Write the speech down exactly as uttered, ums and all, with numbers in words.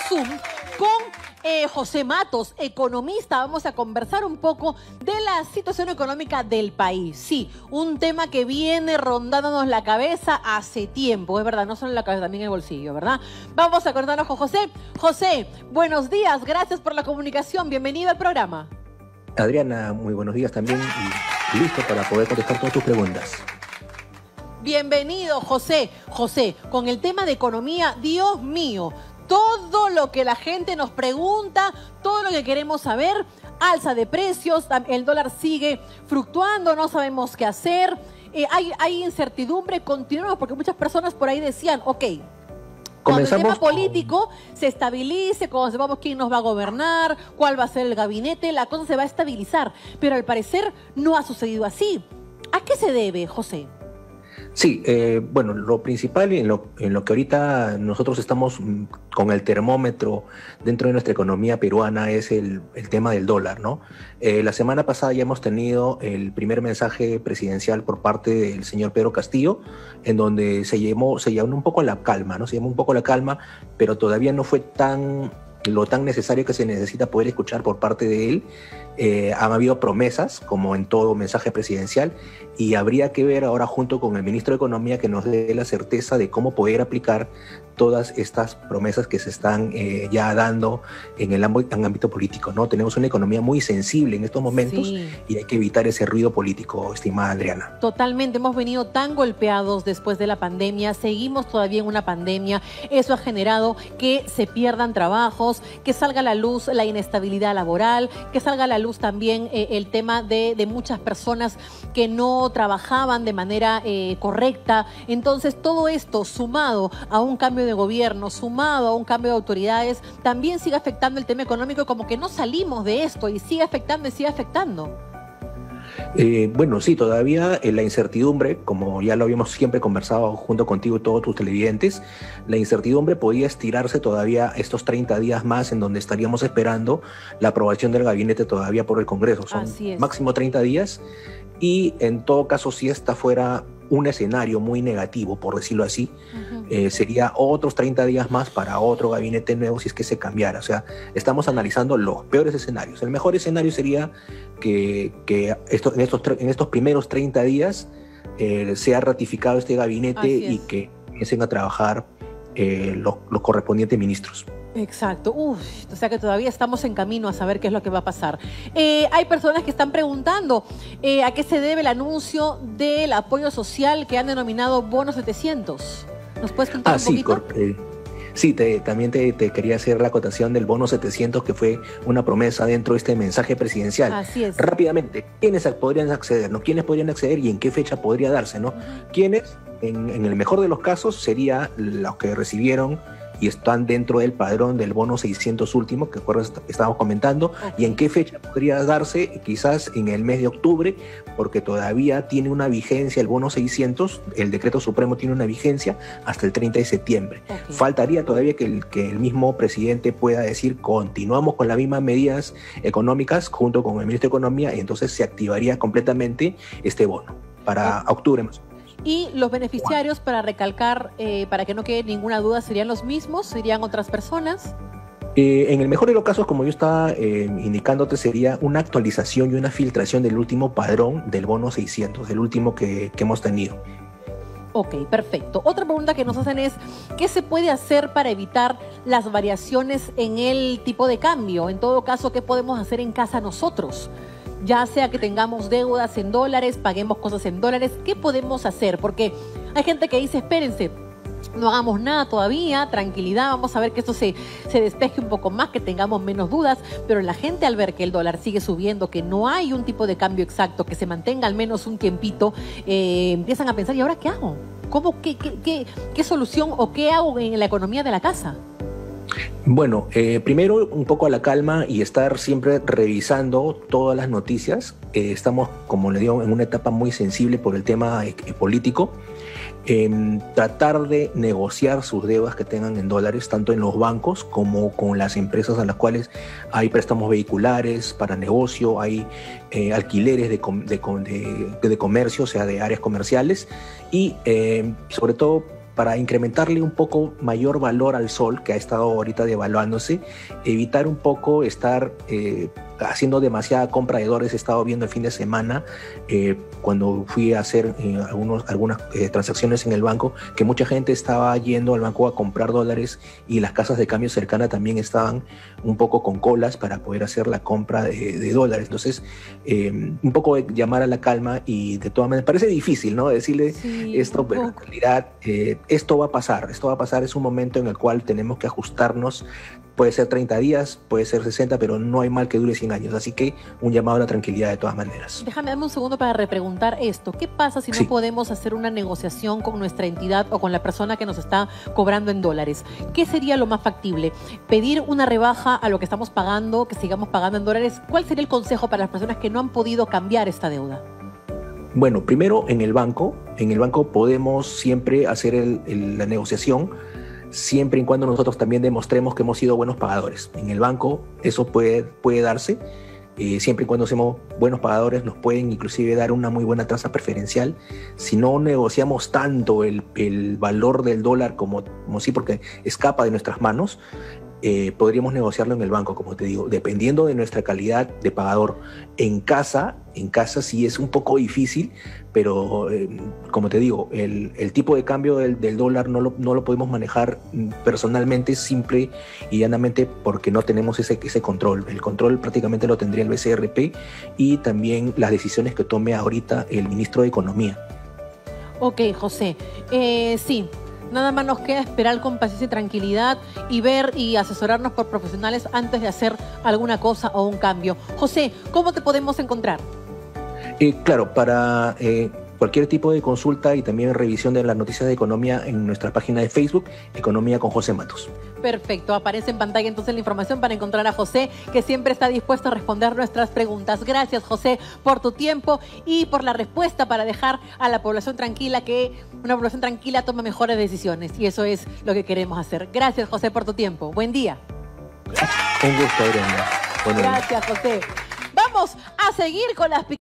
Zoom con eh, José Matos, economista. Vamos a conversar un poco de la situación económica del país. Sí, un tema que viene rondándonos la cabeza hace tiempo, es verdad, no solo en la cabeza, también en el bolsillo, ¿verdad? Vamos a contarnos con José. José, buenos días, gracias por la comunicación, bienvenido al programa. Adriana, muy buenos días también y listo para poder contestar todas tus preguntas. Bienvenido, José. José, con el tema de economía, Dios mío, todo lo que la gente nos pregunta, todo lo que queremos saber, alza de precios, el dólar sigue fluctuando, no sabemos qué hacer, eh, hay, hay incertidumbre continua porque muchas personas por ahí decían, ok, cuando el tema político se estabilice, cuando sepamos quién nos va a gobernar, cuál va a ser el gabinete, la cosa se va a estabilizar, pero al parecer no ha sucedido así. ¿A qué se debe, José? Sí, eh, bueno, lo principal en lo, en lo que ahorita nosotros estamos con el termómetro dentro de nuestra economía peruana es el, el tema del dólar, ¿no? Eh, la semana pasada ya hemos tenido el primer mensaje presidencial por parte del señor Pedro Castillo, en donde se llamó, se llamó un poco la calma, ¿no? Se llamó un poco la calma, pero todavía no fue tan lo tan necesario que se necesita poder escuchar por parte de él. Eh, han habido promesas, como en todo mensaje presidencial, y habría que ver ahora junto con el ministro de Economía que nos dé la certeza de cómo poder aplicar todas estas promesas que se están eh, ya dando en el ámbito, en ámbito político, ¿no? Tenemos una economía muy sensible en estos momentos, sí, y hay que evitar ese ruido político, estimada Adriana. Totalmente, hemos venido tan golpeados después de la pandemia, seguimos todavía en una pandemia, eso ha generado que se pierdan trabajos, que salga a la luz la inestabilidad laboral, que salga a la luz también eh, el tema de, de muchas personas que no trabajaban de manera eh, correcta. Entonces todo esto sumado a un cambio de gobierno, sumado a un cambio de autoridades, también sigue afectando el tema económico, como que no salimos de esto y sigue afectando y sigue afectando. Eh, bueno, sí, todavía eh, la incertidumbre, como ya lo habíamos siempre conversado junto contigo y todos tus televidentes, la incertidumbre podía estirarse todavía estos treinta días más, en donde estaríamos esperando la aprobación del gabinete todavía por el Congreso. Son máximo treinta días, y en todo caso, si esta fuera un escenario muy negativo, por decirlo así, uh-huh. eh, sería otros treinta días más para otro gabinete nuevo si es que se cambiara. O sea, estamos analizando los peores escenarios. El mejor escenario sería que, que esto, en, estos, en estos primeros treinta días eh, sea ratificado este gabinete y que empiecen a trabajar eh, los, los correspondientes ministros. Exacto, Uf, o sea que todavía estamos en camino a saber qué es lo que va a pasar. Eh, hay personas que están preguntando eh, a qué se debe el anuncio del apoyo social que han denominado Bono setecientos. ¿Nos puedes contar ah, un sí, poquito? Eh, sí, te, también te, te quería hacer la acotación del Bono setecientos, que fue una promesa dentro de este mensaje presidencial. Así es. Rápidamente, ¿quiénes podrían acceder? ¿No? ¿Quiénes podrían acceder y en qué fecha podría darse? ¿No? Uh-huh. ¿Quiénes? En, en el mejor de los casos sería los que recibieron y están dentro del padrón del bono seiscientos último, que estábamos comentando, okay. Y en qué fecha podría darse, quizás en el mes de octubre, porque todavía tiene una vigencia el bono seiscientos, el decreto supremo tiene una vigencia hasta el treinta de septiembre. Okay. Faltaría todavía que el, que el mismo presidente pueda decir, continuamos con las mismas medidas económicas junto con el ministro de Economía, y entonces se activaría completamente este bono para okay. octubre más. Y los beneficiarios, para recalcar, eh, para que no quede ninguna duda, ¿serían los mismos? ¿Serían otras personas? Eh, en el mejor de los casos, como yo estaba eh, indicándote, sería una actualización y una filtración del último padrón del bono seiscientos, el último que, que hemos tenido. Ok, perfecto. Otra pregunta que nos hacen es, ¿qué se puede hacer para evitar las variaciones en el tipo de cambio? En todo caso, ¿qué podemos hacer en casa nosotros? Ya sea que tengamos deudas en dólares, paguemos cosas en dólares, ¿qué podemos hacer? Porque hay gente que dice, espérense, no hagamos nada todavía, tranquilidad, vamos a ver que esto se, se despeje un poco más, que tengamos menos dudas, pero la gente al ver que el dólar sigue subiendo, que no hay un tipo de cambio exacto, que se mantenga al menos un tiempito, eh, empiezan a pensar, ¿y ahora qué hago? ¿Cómo, qué, qué, qué, qué solución o qué hago en la economía de la casa? Bueno, eh, primero un poco a la calma y estar siempre revisando todas las noticias. Eh, estamos, como le digo, en una etapa muy sensible por el tema eh, político. Eh, tratar de negociar sus deudas que tengan en dólares, tanto en los bancos como con las empresas a las cuales hay préstamos vehiculares para negocio, hay eh, alquileres de, de, de, de comercio, o sea, de áreas comerciales, y eh, sobre todo para incrementarle un poco mayor valor al sol, que ha estado ahorita devaluándose, evitar un poco estar eh, haciendo demasiada compra de dólares. He estado viendo el fin de semana, eh, cuando fui a hacer eh, algunos, algunas eh, transacciones en el banco, que mucha gente estaba yendo al banco a comprar dólares y las casas de cambio cercanas también estaban un poco con colas para poder hacer la compra de, de dólares. Entonces, eh, un poco de llamar a la calma, y de todas maneras, parece difícil, ¿no? Decirle sí, esto, pero en realidad eh, esto va a pasar, esto va a pasar, es un momento en el cual tenemos que ajustarnos. Puede ser treinta días, puede ser sesenta, pero no hay mal que dure cien años. Así que un llamado a la tranquilidad de todas maneras. Déjame, dame un segundo para repreguntar esto. ¿Qué pasa si no sí. podemos hacer una negociación con nuestra entidad o con la persona que nos está cobrando en dólares? ¿Qué sería lo más factible? ¿Pedir una rebaja a lo que estamos pagando, que sigamos pagando en dólares? ¿Cuál sería el consejo para las personas que no han podido cambiar esta deuda? Bueno, primero en el banco. En el banco podemos siempre hacer el, el, la negociación, siempre y cuando nosotros también demostremos que hemos sido buenos pagadores. En el banco eso puede, puede darse, eh, siempre y cuando seamos buenos pagadores nos pueden inclusive dar una muy buena tasa preferencial. Si no negociamos tanto el, el valor del dólar como, como sí, porque escapa de nuestras manos, Eh, podríamos negociarlo en el banco, como te digo, dependiendo de nuestra calidad de pagador. En casa, en casa sí es un poco difícil, pero eh, como te digo, el, el tipo de cambio del, del dólar no lo, no lo podemos manejar personalmente, simple y llanamente porque no tenemos ese, ese control. El control prácticamente lo tendría el B C R P y también las decisiones que tome ahorita el ministro de Economía. Ok, José. Eh, sí. Nada más nos queda esperar con paciencia y tranquilidad y ver y asesorarnos por profesionales antes de hacer alguna cosa o un cambio. José, ¿cómo te podemos encontrar? Eh, claro, para eh, cualquier tipo de consulta y también revisión de las noticias de economía en nuestra página de Facebook, Economía con José Matos. Perfecto, aparece en pantalla entonces la información para encontrar a José, que siempre está dispuesto a responder nuestras preguntas. Gracias, José, por tu tiempo y por la respuesta para dejar a la población tranquila, que una población tranquila toma mejores decisiones, y eso es lo que queremos hacer. Gracias, José, por tu tiempo. Buen día. Un gusto, Irene. Bueno, gracias, José. Vamos a seguir con las